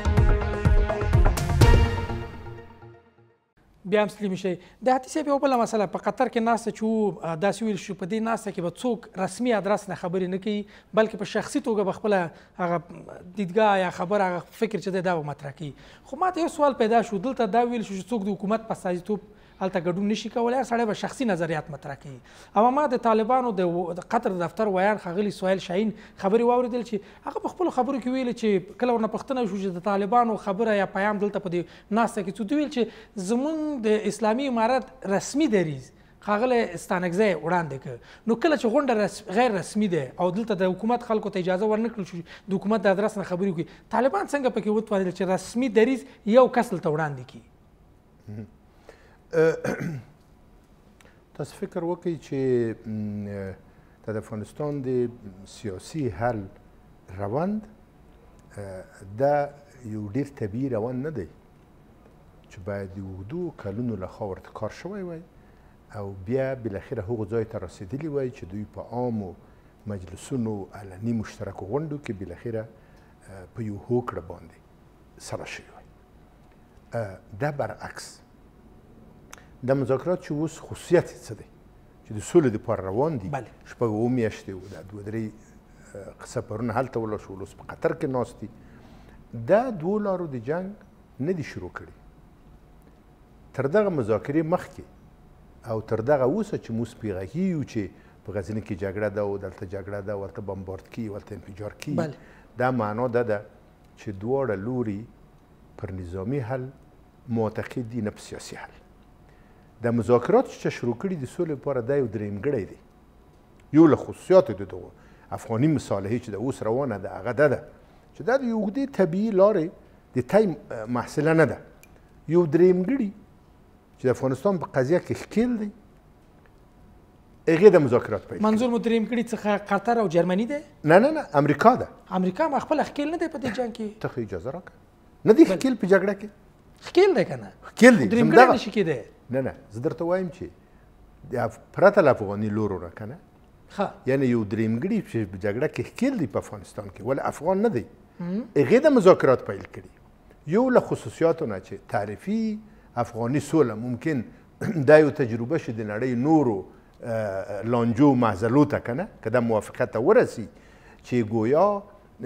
بیا هم سلیمي شئ د حتي صاحب یوه بله مسله په قطر کې ناسته چې و داسې ویل شو په دې ناسته کې به څوک رسمي ادرس نه خبرې نه کوي بلکې په شخصي توګه به خپله هغه دیدګاه یا خبر هغه فکر چې دی دا به مطرح کوي خو ما ته یو سوال پیدا شو دلته دا ویل شو چې څوک د حکومت په استازیتوب هلته ګډون نشي کولی هر سړی به شخصي نظریات مطرح کوي اما ما د طالبانو د قطر دفتر ویان ښاغلي سهیل شاهین خبرې واورېدل چې هغه په خپلو خبرو کې ویلې چې کله ورنه پوښتنه شو چې د طالبانو خبره یا پیام دلته په دې ناسته کې څه دوی ویل چې زموږ د اسلامي امارت رسمي دریځ ښاغلی ستانکزی وړاندې کړ نو کله چې غونډه غیر رسمي ده او دلته د حکومت خلکو ته اجازه ورنکړل شو د حکومت د ادرس نه خبرې وکړي طالبان څنګه پکې وتوانېدل چې رسمي دریځ یو کس دلته وړاندې کړي تاسو فکر وکړئ چې د افغانستان د سیاسي حل روند دا یو ډېر طبیعي روند نه دی چې باید د اوږدو کلونو لخوا ورته کار شوی وای او بیا بالاخره هغو ځای ته رسېدلي وای چې دوی په عامو مجلسونو علني مشترکو غونډو کې بالاخره په یو هوکړه باندې سره شوي وای دا برعکس د مذاکرات چې اوس خصوصیت څه دی چې د سولې دپاره روان دي شپږ اوه میاشتې و دا دوه درې سفرونه هلته ولاړ شول اوس په قطر کې ناست دي دا دوو لارو د جنګ نه دي شروع کړي تر دغه مذاکرې مخکې او تر دغه اوسه چې موږ پرې غږیږو چې په غزني کې جګړه ده او دلته جګړه ده ورته بمبارد کیږي ورته انفجار کیږي دا معنا ده ده چې دواړه لوري پر نظامي حل معتقد دي نه په سیاسي حل د مذاکراتو چې شروع کړي د سولې لپاره دا یو درېیمګړی دی یو له خصوصیاتو د دغو افغاني مصالحې چې د اوس روانه ده هغه دا ده چې دا د یو اوږدې طبیعي لارې د طی محصله نه ده یو درېیمګړي چې د افغانستان په قضیه کې ښکیل دی هغې د مذاکرات پیل منظور مو درېیمګړي څخه قطر او جرمني دی نه نه نه امریکا ده امریکا هم خپله ښکیل نه دی په دې جنګ کې ته خو اجازه راکړه نه دی ښکیل په جګړه کې ښکیل دی که نه ښکیل دی درېیمګړی نشي کېدی نه نه زه درته وایم چې پرته له افغاني لورو نه که نه یعنې یو درېیمګړي چې په جګړه کې ښکیل دی په افغانستان کې ولې افغان نه دی هغې د مذاکرات پیل کړي یو له خصوصیاتو نه چې تعریفي افغاني سوله ممکن دا یو تجربه شي د نړۍ نورو لانجو معضلو ته که نه که دا موافقت ته ورسي چې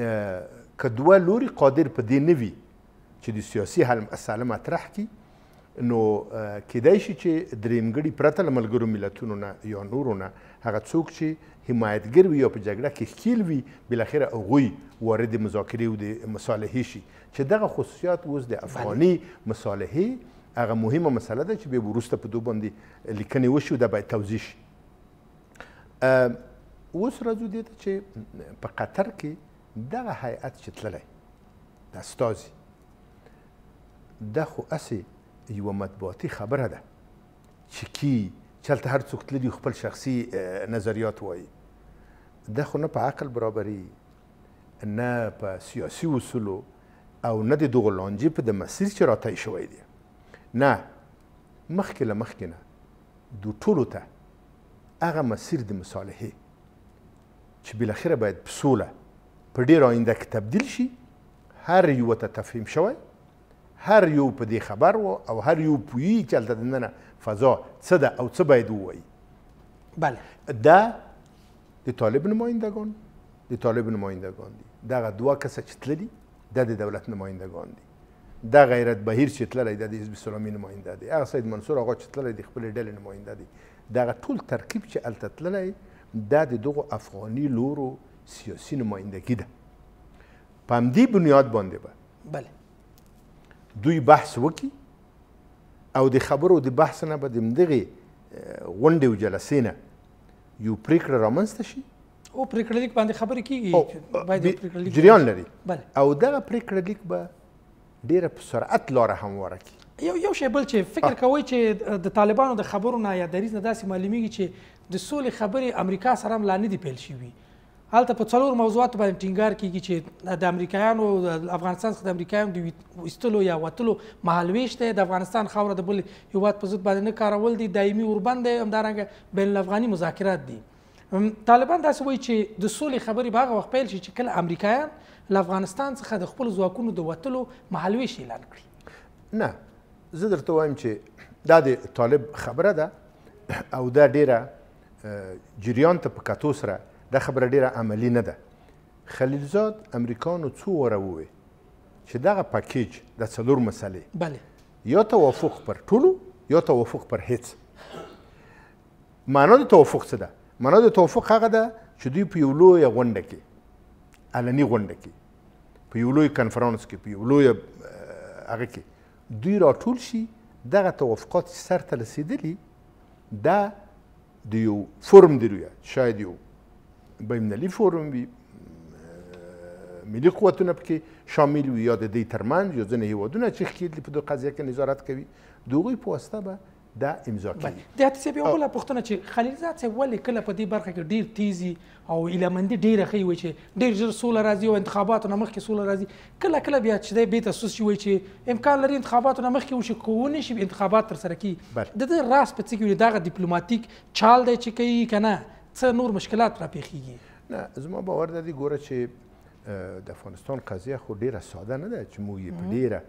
ګویا که دوه لوري قادر په دې نه وي چې د سیاسي حل مسله مطرح کړي نو کیدای شي چې درېیمګړي پرته له ملګرو ملتونو نه یا نورو نه هغه څوک چې حمایتګر وي او په جګړه کې ښکیل وي بالاخره هغوی وارد مذاکرې او د مصالحې شي چې دغه خصوصیات اوس د افغاني مصالحې هغه مهمه مسله ده چې بیا وروسته په دو باندې لیکنې وشي او دا باید توضیح شي. اوس راځو دې ته چې په قطر کې دغه هیئت چې تللی د استازي دا خو هسې یوه مطبوعاتي خبره ده چې کی چې هلته هر څوک تللي خپل شخصي نظریات وایي. دا خو نه په عقل برابري نه په سیاسي اصولو او نه د دغو لانجې په د مسیر چې راطی شوی دی. نه مخکې له مخکې نه دو ټولو ته هغه مسیر د مصالحې چې بالاخره باید په سوله په ډېر آینده کې تبدیل شي هر یو ته تفهیم شوی، هر یو په دې خبر و او هر یو پوهیږي چې هلته دننه فضا څه ده او څه باید ووایي. بله دا د طالب نمایندگان د طالب نمایندگان دي. دغه دوه کسه چې تللي دا د دولت نمایندگان دي. دا غیرت بهیر چې تللی دا د حزب اسلامي نماینده دی. هغه سید منصور آقا چې تللی د خپلې ډلې نماینده دی. دغه ټول ترکیب چې هلته تللی دا د دغو افغاني لورو سیاسي نمایندګي ده. په همدې بنیاد باندې به بله دوی بحث وکړي او د خبرو د بحث نه به د همدغې غونډې او جلسې نه یو پرېکړه رامنځته شي او پرېکړه لیک باندې خبرې کېږي جریان لري. بله او دغه پرېکړه لیک به ډېره په سرعت لاره همواره کړي. یو یو شی بل چې فکر کوئ چې د طالبانو د خبرو نه یا دریځ نه داسې معلومیږي چې د سولې خبرې امریکا سره هم لا نه دي پیل شوي. هلته په څلور موضوعاتو باندې ټینګار کېږي چې د امریکایانو د افغانستان څخه د امریکایانو د ویستلو یا وتلو مهالویش دی، د افغانستان خاوره د بل هېواد په ضد باندې نه کارول دي، دایمي اوربند دی، همدارنګه بین الافغاني مذاکرات دي. طالبان داسې وایي چې د سولې خبرې به هغه وخت پیل شي چې کله امریکایان له افغانستان څخه د خپلو ځواکونو د وتلو مهالویش اعلان کړي. نه زه درته وایم چې دا د طالب خبره ده او دا ډېره جریان ته په کتو سره دا خبره ډېره عملي نه ده. خلیلزاد امریکانو څو واره ووی چې دغه پاکیج د څلور مسلې بله یا توافق پر ټولو یا توافق پر هیڅ. معنا د توافق څه ده؟ معنا د توافق هغه ده چې دوی په یو لویه غونډه کې علني غونډه کې په یو لوی کنفرانس کې په یو لویه هغه کې دوی راټول شي دغه توافقات چې سر ته رسېدلي دا د یو فورم دی رویه شاید یو بینالمللي فورم وي، ملي قوتونه پکې شامل وي یا د دوی ترمنځ یو ځینې هېوادونه چې ښکیل دي په دې قضیه کې نظارت کوي د هغوی په واسطه به دا امضا کېږي. د حتی صاحب یوه بله پوښتنه چې خلیلزاد صاحب ولې کله په دې برخه کې ډېر تیزي او هیلهمندي ډېره ښیي وایي چې ډېر ژر سوله راځي او انتخاباتو نه مخکې سوله راځي، کله کله بیا چې دی بېرته سوس شي وایي چې امکان لري انتخاباتو نه مخکې وشي که ونه شي انتخابات ترسره کړي. د ده راز په څه کې وي؟ دغه ډیپلوماتیک چال دی چې کوي که نه څه نور مشکلات راپېښېږي؟ نه زما باور ده دې ګوره چې د افغانستان قضیه خو ډېره ساده نه ده چې موږ یې په ډېره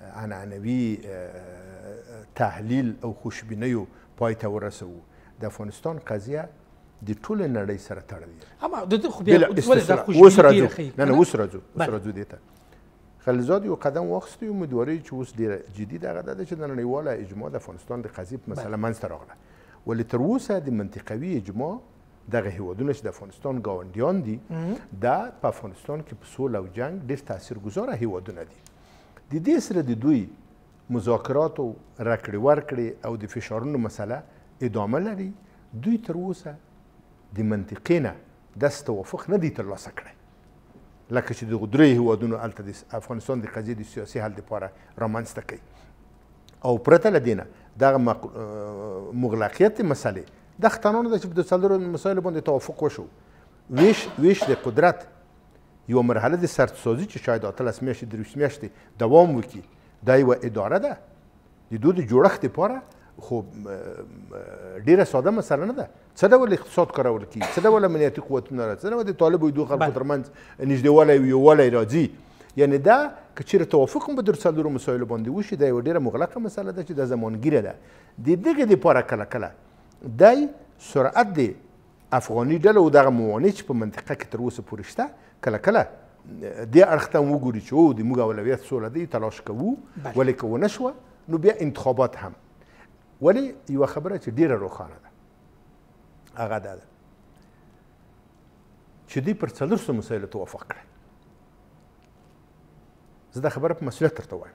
عنعنوي تحلیل او خوشبینیو پای ته ورسوو. د افغانستان قضیه د ټولې نړۍ سره تړلې ده. اما د ده خو بیا اوس راځو نه نه اوس راځو اوس راځو دې ته. خلیلزاد یو قدم واخیستی امیدواري چې اوس ډېره جدي دغه ده چې د نړیواله اجماع د افغانستان د قضیې په مسله منځته راغله. ولې تر اوسه د منطقوي اجماع دغه هېوادونه چې د افغانستان ګاونډیان دي دا په افغانستان کې په سوله او جنګ ډېر تاثیرګذاره هېوادونه دي. د دې سره د دوی مذاکراتو راکړې ورکړې او د فشارونو مسله ادامه لري. دوی تر اوسه د منطقې نه داسې توافق نه دی ترلاسه کړی لکه چې دغو درې هېوادونو هلته د افغانستان د قضیې د سیاسي حل دپاره رامنځته کوي. او پرته له دې نه دغه مغلقیت مسلې د ختانانو ده چې په د څلورو مسایلو باندې توافق وشو. ویش ویش د قدرت یوه مرحله د سرتسازي چې شاید اتلس میاشتې درویشت میاشتې دوام وکړي دا یوه اداره ده د دوی د جوړښت دپاره خو ډېره ساده مسله نه ده. څه ډول اقتصاد کارول کېږي، څه ډول امنیتي قوتونه راځي، څه ډول د طالبو او دوی خلکو ترمنځ نږدېوالی او یووالی راځي. یعنې دا که چېرې توافق هم به در څلورو مسایلو باندې وشي دا یوه ډېره مغلقه مسله ده چې دا زمانګیره ده. د دغې دپاره کله کله دی سرعت د افغاني ډلو او دغه موانع چې په منطقه کې تر اوسه پورې شته کله کله دې اړخ ته هم وګوري چې او د موږ اولویت سوله دی تلاش کوو، ولې که ونه شوه نو بیا انتخابات هم. ولی یوه خبره چې ډیره روښانه ده هغه دا ده چې دوی پر څلور مسایلو توافق کړی. زه دا خبره په مسؤلیت درته وایم.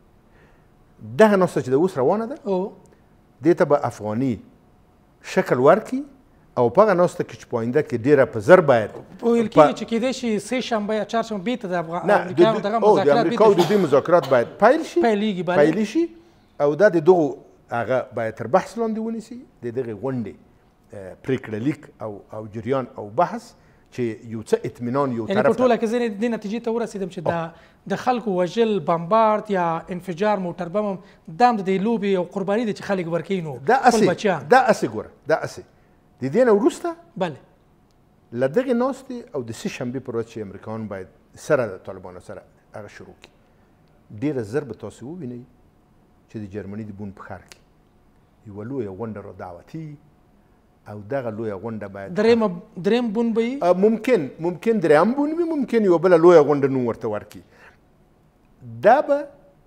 دغه ناسته چې د اوس روانه ده دې ته به افغاني شکل ورکړي او په هغه ناسته کې چې په آینده کې ډېره په زر باید ویل کېږي چې کېدای شي سه شنبه یا چهارشنبه بېرته د امریکایانو دغه مذاکرات د امریکا او د دوی مذاکرات باید پیل شي پیلېږي پیلې شي او دا د دغو هغه باید تر بحث لاندې ونیسي د دغې غونډې پرېکړه لیک او او جریان او بحث چې یو څه اطمینان یو طرف یعنې په ټوله کې زه دې نتیجې ته ورسېدم چې د د خلکو وژل بمبارد یا انفجار موټر بم هم دا هم د دې لوبې او قرباني ده چې خلک ورکوي نو خپل بچیان. دا هسې ګوره دا هسې د دې نه وروسته بله له دغې ناستې او د سه شنبې پر ورځ چې امریکایان باید سره د طالبانو سره هغه شروع کړي ډېره زر به تاسې ووینئ چې د جرمني د بون په ښار کې یوه لویه غونډه را دعوتي او دغه لویه غونډه باید دریم دریم بون به وي ممکن ممکن دریم بون وي ممکن یوه بله لویه غونډه نوم ورته ورکړي. دا به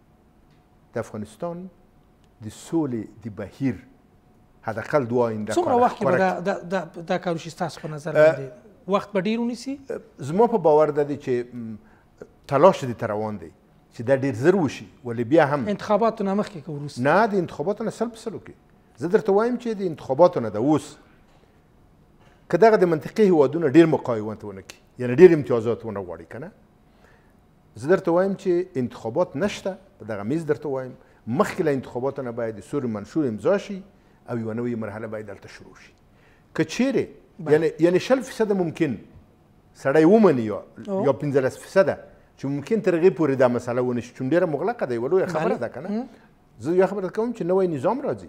د افغانستان د سولې د بهیر حداقل دوه آینده څومره وخت کې به دا کار وشي ستاسو په نظر باندې وخت به ډېر ونیسي؟ زما په باور دا دی چې تلاش دې ته روان دی چې دا ډېر زر وشي ولې بیا هم انتخاباتو نه مخکې که وروسته نه د انتخاباتو نه سل په سلو کې زه درته وایم چې د انتخاباتو نه د اوس که دغه د منطقي هیوادونه ډېر مقاومت ونه کړي یعنې ډېر امتیازات ونه غواړي که نه زه درته وایم چې انتخابات نشته په دغه میز درته وایم مخکې له انتخاباتو نه باید د سور منشور امضا شي او یوه نوې مرحله باید دلته شروع شي. که چیرې یعنې شل فیصده ممکن سړی ومني یا یا پنځلس فیصده چې ممکن تر هغې پورې دا مسله ونه شي چون ډېره مغلقه ده یوه لویه خبره ده که نه. زه یوه خبره کوم چې نوی نظام راځي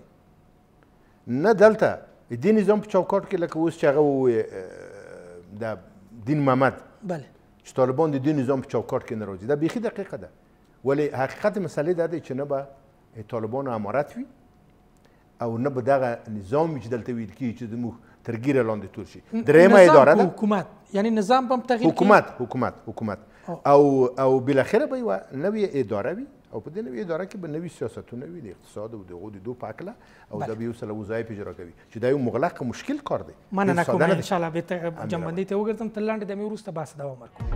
نه دلته دې نظام په چوکاټ کې لکه اوس چې هغه ووایي د دین محمد بله چې طالبان د دې نظام په چوکاټ کې نه راځي دا بیخي دقیقه ده. ولې حقیقت مسئلې دا دی چې نه به طالبانو امارت وي او نه به دغه نظام چې دلته ویل کېږي چې زموږ تر ګیره لاندې تور شي. درېیمه اداره ده حکومت یعنې نظام به هم تغییر حکومت حکومت حکومت او او بالاخره به یوه نوې اداره وي او په دې نوې اداره کې به نوي سیاستونه وي د اقتصاد او د هغو د دو په هکله او دا به یو سله وظایف اجرا کوي چې دا یو مغلق مشکل کار دی. مننه کوم انشاءالله بېرته جنبندۍ ته وګرځم تر لنډې دمې وروسته بحث دوام ورکوو.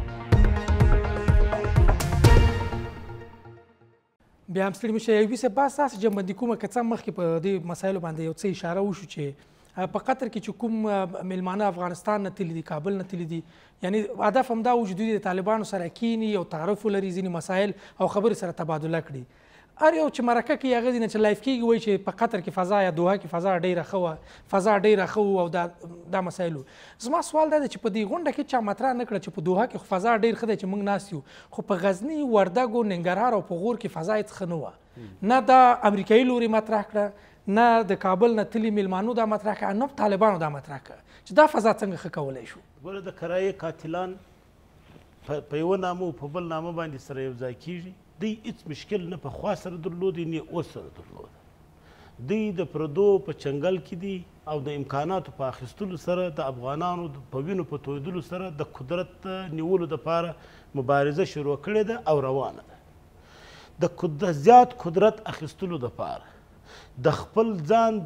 بیا هم ستړي مه شئ ایوبي صاحب بحث داسې جنبندي کومه که څه مخکې په دې مسایلو باندې یو څه اشاره وشو چې په قطر کې چې کوم میلمانه افغانستان نه تللي دي کابل نه تللي دي یعنې هدف همدا و چې دوی د طالبانو سره کیني او تعارف ولري ځینې مسایل او خبرې سره تبادله کړي. هر یو چې مرکه کې هغه ځینې چې لایف کېږي وایي چې په قطر کې فضا یا دوحه کې فضا ډېره ښه وه فضا ډېره ښه وه او دا دا مسایل. زما سوال دا دی چې په دې غونډه کې چا مطرح نه کړه چې په دوحه کې خو فضا ډېر ښه دی چې موږ ناست یو خو په غزني وردګو ننګرهار او په غور کې فضا هېڅ ښه نه وه. نه دا امریکایي لوري مطرح کړه نه د کابل نه تللي میلمانو دا مطرح کړه نه طالبانو دا مطرح کړه چې دا فضا څنګه ښه کولی شو. ګوره د کرایې قاتلان په یوه نامه او په بل نامه باندې سره یو ځای کېږي. دوی هېڅ مشکل نه پخوا سره درلودی نه اوس سره درلود. دوی د پردو په چنګل کې دي او د امکاناتو په اخیستلو سره د افغانانو په وینو په تویدلو سره د قدرت نیولو دپاره مبارزه شروع کړې ده او روانه ده. د زیات قدرت اخیستلو دپاره د خپل ځان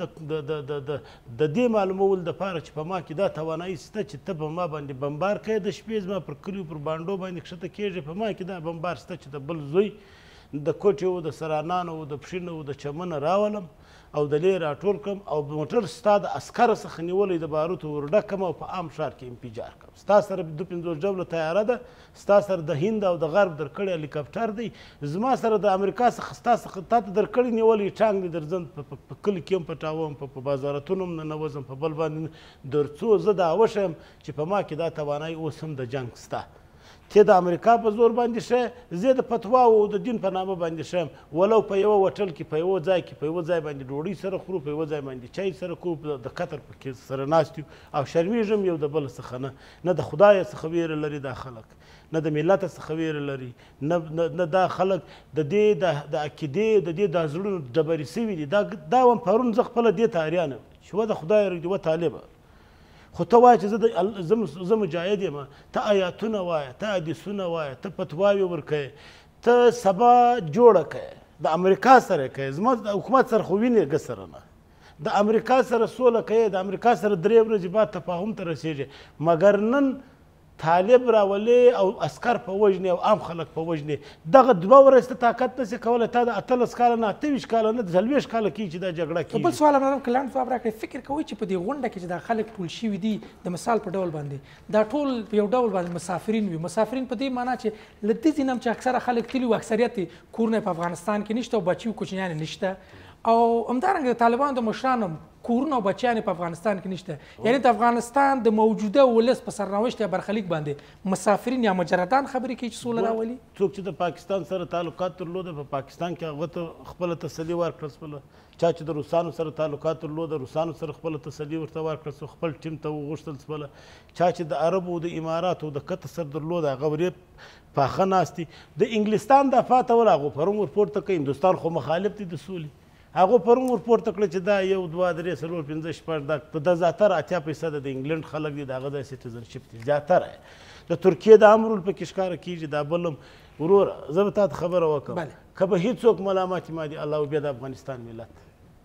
د دې معلومولو دپاره چې په ما کې دا توانایي شته چې ته په ما باندې بمبار کوې د شپې زما پر کلیو پر بانډو باندې کښته کېږي په ما کې دا بمبار شته چې د بل زوی د کوټې و د سرانانو و د پښینه و د چمنه راولم او د لې راټول کړم او موټر ستا د عسکرو څخه نیولی د باروتو ورډکم او په عام ښار کې انفجار کړم. ستا سره دوه پنځوس ډوله تیاره ده ستا سره د هند او د غرب درکړی هلیکاپټر دی زما سره د امریکا څخه ستا څخه تا ته درکړی نیولی ټانک دی درځم په کلي کې هم پټاوم په بازارتونو هم ننوځم په بل باندې در څو زه دا وښیم چې په ما کې دا توانایي اوس هم د جنګ سته. ته د امریکا په زور باندې ښه زه د فتوا او د دین په نامه باندې ښیم ولو په یوه هوټل کې په یوه ځای کې په یوه ځای باندې ډوډۍ سره خورو په یوه ځای باندې چای سره کوو د قطر پکې سره ناست یو او شرمېږم یو د بل څخه نه نه د خدایه څخه ویره لري دا خلک نه د ملته څخه ویره لري نه دا خلک د دې د عقیدې د دې د زړونو ډبرې سوي دي. دا هم پرون زه خپله دې ته حیران یم چې و د خدای رږدي و طالبه خو ته وایه چې زه مجاهد یم ته آیاتونه وایه ته حدیثونه وایه ته فتواوې ورکوې ته سبا جوړه کوې د امریکا سره کوي زما د حکومت سره خو وینې ګه سره نه د امریکا سره سوله کوي د امریکا سره درې ورځې بعد تفاهم ته رسېږي مګر نن طالب راولې او عسکر په وژنې او عام خلک په وژنې دغه دوه ورځې طاقت نشي کولی تا د اتلس کاله نه اته ویشت کاله نه څلوېښت کاله کېږي چې دا جګړه کېږي بل سوال هم لرم که لنډ ځواب راکړئ فکر کوئ چې په دې غونډه کې چې دا خلک ټول شوي دي د مثال په ډول باندې دا ټول په یو ډول باندې مسافرین وي مسافرین په دې معنا چې له دې ځای نه هم چې اکثره خلک تلي وو اکثریت یې کورونه په افغانستان کې نشته او بچي او کوچنیان یې نشته او همدارنګه د طالبانو د مشرانو کورونه او بچیان په افغانستان کې نشته یعنی د افغانستان د موجوده ولس په سرنوشت یا برخلیک باندې مسافرین یا مجردان خبرې کوي چې سوله راولي څوک چې د پاکستان سره تعلقات درلوده په پاکستان کې هغه ته خپله تسلي ورکړه خپله چا چې د روسانو سره تعلقات درلوده روسانو سره خپله تسلي ورته ورکړه خپل ټیم ته وغوښتل خپله چا چې د عربو د اماراتو د قطر سره درلوده هغه ورې پاخه ناست دي د انګلستان دفاع ته ول هغو پرون ورپورته کوي هندوستان خو مخالف دي د سولې هغه پرون ورپورته کړه چې دا یو دوه درې څلور پنځه شپږ د زیاتره اتیا فیصده د انګلند خلک دي د هغه د سټیزنشپ دي زیاتره د ترکیې د امر پکې ښکاره کېږي دا بل هم وروره زه به تا ته خبره وکړم که به هېڅوک ملامت ما دي الله بیا د افغانستان ملت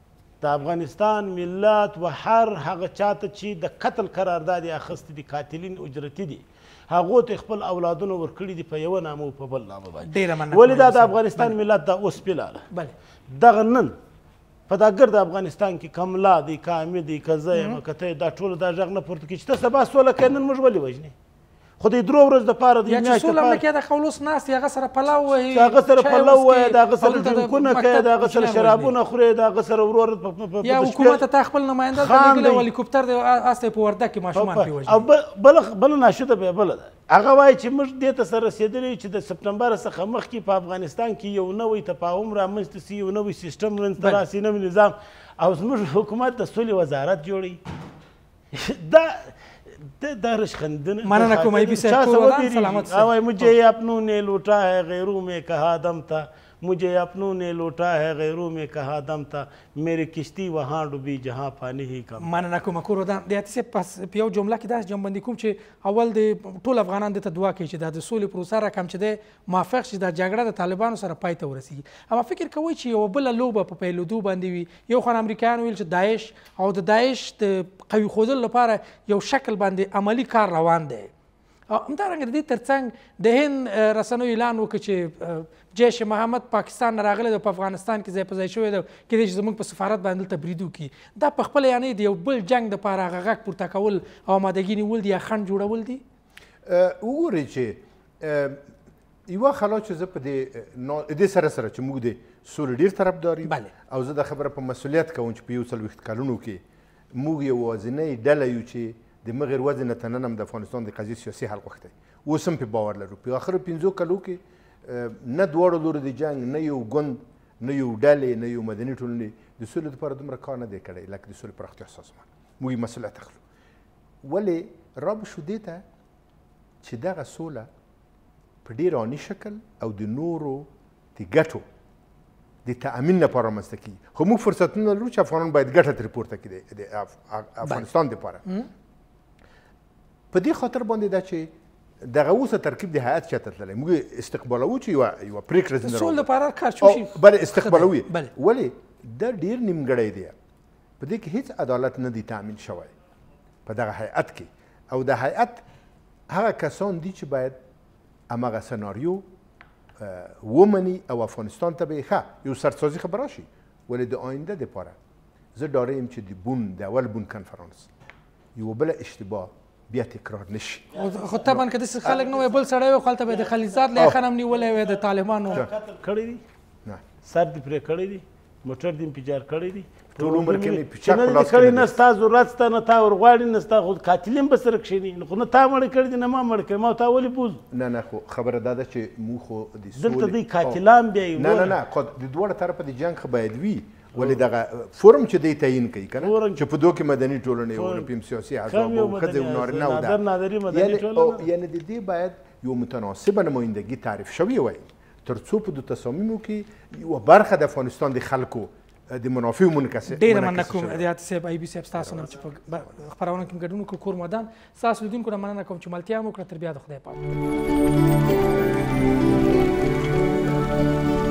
د افغانستان ملت و هر هغه چاته چې د قتل قرارداد یې اخیستی دي قاتلین اجرتي دي هغو ته خپل اولادونه ورکړي دي په یوه نامه او په بل نامه باندې ولې دا د افغانستان ملت دا اوس پیلاله دغه نن په دا ګرد افغانستان کې کملا دی که حمید دی که زه یم که ته دا ټوله دا غږ نه پورته کړي چې ته سبا سوله کوې نن موږ ولې وژنې خو د درو ورځو دپاره د یا چې سوله هم نه کوې د خولوس ناست هغه سره پلاو وهي د هغه سره پلاو وایه د هغه سره ډرنکونه کوې د هغه سره شرابونه خورې د هغه سره ورور یا حکومت ته تا خپل نماینده درلېږلی او هلیکوپټر دی هسته په وردګ کې ماشومان پرې وژني او بله ناشده بیا بله ده هغه وایي چې موږ دې ته سره رسېدلي چې د سپتمبر څخه مخکې په افغانستان کې یو نوی تفاهم رامنځته سي یو نوی سیسټم منځته راسي نوی نظام او زموږ حکومت د سولې وزارت جوړوي دا دا رشخندنه مننه کوم ایبي صاحب کور ودان سلامت صاحب اوای مجھے اپنوں نے لوٹا ہے غیروں میں کہا دم تھا مجھے اپنوں نے لوٹا ہے غیروں میں کہا دم تھا میری کشتی وہاں ډوبی جهاں پانی هی کم مننه کوم کور ودان د اتسه پس په یو جمله کې داس جنبندي کوم چې اول د ټول افغانان د دعا کوي چې د سولې پروسه را کم چې د موافق شي د جګړه د طالبانو سره پای ته ورسیږي اما فکر کوي چې یو بل لوبه په پیلودو باندې وي یو خو امریکایان ویل چې داعش او د داعش د قوي ښودلو لپاره یو شکل باندې عملی کار روان دی همدارنګه د دې ترڅنګ د هند رسنیو اعلان وکړ چې جیش محمد پاکستان نه راغلی دی په افغانستان کې ځای په ځای شوی دی کېدای شي زموږ په سفارت باندې دلته برید وکړي دا په خپله یعنې د یو بل جنګ دپاره هغه غږ پورته کول او آمادګي نیول دي یا خنډ جوړول دي وګورئ چې یوه خلا چې زه په دې سره سره چې موږ د سولې ډېر طرفدار یو او زه دا خبره په مسؤلیت کوم چې په یو څلوېښت کلونو کې موږ یوازینۍ ډله یو چې د مغیر وزن ته نن هم د افغانستان د قضیې سیاسي حل غوښتی اوس هم پې باور لرو په آخرو پنځو کلو کې نه دواړو لورو د جنګ نه یو ګوند نه یو ډلې نه یو مدني ټولنې د سولې دپاره دومره کار نه دی کړی لکه د سولې پراختیا سازمان موږ یې مسؤلیت اخلو ولې رابو شو دې ته چې دغه سوله په ډېر عاني شکل او د نورو د ګټو د تأمین لپاره رامنځته کېږي خو موږ فرصتونه لرو چې افغانان باید ګټه ترې پورته کړي د افغانستان دپاره په دې خاطر باندې دا چې دغه اوسه ترکیب د هیئت چاته تللی موږ استقبالوو چې یوه یوه پرېکړه ځینې سول لپاره کار شوشي بله استقبالوو یې ولې دا ډېر نیمګړی دی په دې کې هیڅ عدالت نه دی تأمین شوی په دغه هیئت کې او د هیئت هغه کسان دي چې باید همغه سناریو ومني او افغانستان ته به یې ښه یو سرسازي خبره راشي ولې د آینده دپاره زه ډاره یم چې د بون د اول بون کنفرانس یوه بله اشتباه بیا تکرار نشي خو طبعا که داسې خلک نه وای بل سړی وی خو هلته به یې د خلیزات له یخن هم نیولی وی د طالبانو قتل کړی دي سر دې پرې کړی دي موټر دې انفجار کړی دي ټول عمر کې مې پیچاک په لاس کې نه ستا ضرورت شته نه تا ورغواړي نه ستا خو قاتلین به سره کښېني خو نه تا مړه کړي دي نه ما مړه کړي ما تا ولې بوز نه نه خو خبره دا ده چې موږ خو د دلته دوی قاتلان بیا نه نه نه د دواړه طرفه د جنګ خو باید وي ولې دغه فورم چې دی تعیین کوي که نه چې په دوه کې مدني ټولنې او نو سیاسي احزاب او ښځې او نارینه او دا یعنې د دې باید یو متناسبه نمایندګي تعریف شوې وای تر څو په دو تصامیمو کې یوه برخه د افغانستان د خلکو د منافعو منعکس ډېره مننه کوم عدالت صاحب ایبي صاحب ستاسو نه چې په خپرونه کې ګډون وکړو کور مدان ستاسو لیدونکو نه مننه کوم چې ملتیا مو وکړه تر بیا د خدای پاک